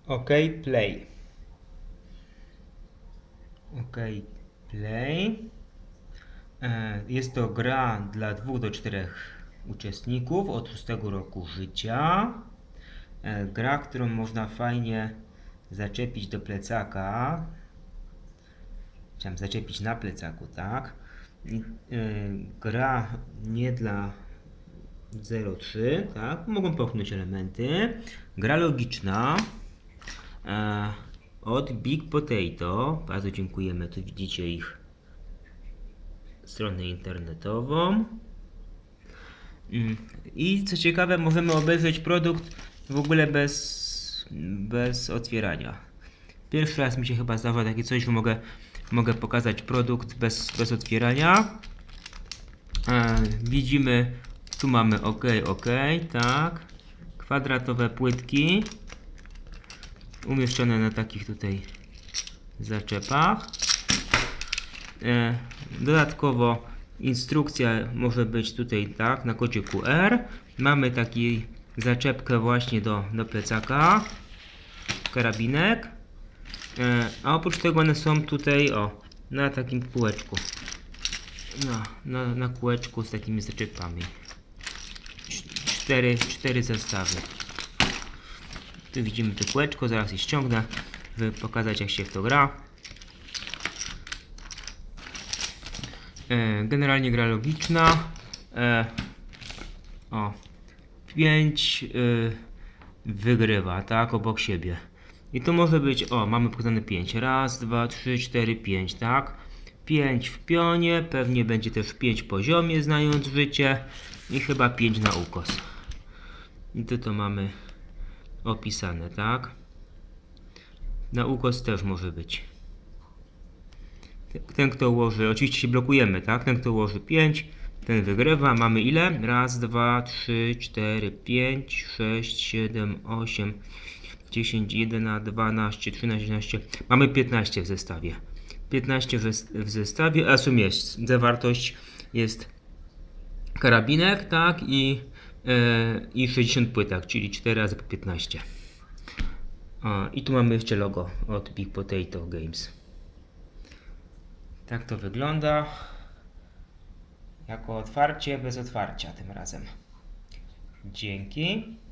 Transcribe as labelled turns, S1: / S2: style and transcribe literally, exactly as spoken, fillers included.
S1: OK, play. OK, play. Jest to gra dla dwóch do czterech uczestników od szóstego roku życia. Gra, którą można fajnie zaczepić do plecaka. Chciałem zaczepić na plecaku, tak? Gra nie dla zero trzy, tak? Mogą popchnąć elementy. Gra logiczna od Big Potato. Bardzo dziękujemy. Tu widzicie ich stronę internetową. I co ciekawe, możemy obejrzeć produkt w ogóle bez, bez otwierania. Pierwszy raz mi się chyba zdarza takie coś, że mogę, mogę pokazać produkt bez, bez otwierania. E, widzimy, tu mamy OK, OK, tak. Kwadratowe płytki umieszczone na takich tutaj zaczepach. E, dodatkowo instrukcja może być tutaj, tak, na kodzie Q R. Mamy taki zaczepkę właśnie do, do plecaka, karabinek, e, a oprócz tego one są tutaj, o, na takim kółeczku, no, na, na kółeczku z takimi zaczepami. Cztery, cztery zestawy. Tu widzimy to kółeczko, zaraz je ściągnę, żeby pokazać, jak się w to gra. E, generalnie gra logiczna. E, o, pięć y, wygrywa, tak, obok siebie. I to może być, o, mamy pokazane pięć. Raz, dwa, trzy, cztery, pięć, tak. pięć w pionie, pewnie będzie też pięć w poziomie, znając życie. I chyba pięć na ukos. I tu to mamy opisane, tak. Na ukos też może być. Ten, kto ułoży, oczywiście się blokujemy, tak? Ten, kto ułoży pięć, ten wygrywa. Mamy ile? Raz, dwa, trzy, cztery, pięć, sześć, siedem, osiem, dziesięć, jedenaście, dwanaście, trzynaście, jedenaście. Mamy piętnaście w zestawie. piętnaście w zestawie, a w sumie jest, zawartość jest karabinek, tak? I, yy, i sześćdziesiąt płytek, czyli cztery razy po piętnaście. O, i tu mamy jeszcze logo od Big Potato Games. Tak to wygląda. Jako otwarcie bez otwarcia tym razem. Dzięki.